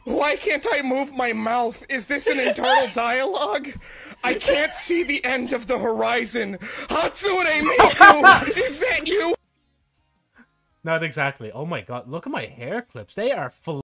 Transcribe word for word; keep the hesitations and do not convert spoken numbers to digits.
Why can't I move my mouth? Is this an internal dialogue? I can't see the end of the horizon. Hatsune Miku, is that you? Not exactly. Oh my god, look at my hair clips. They are full.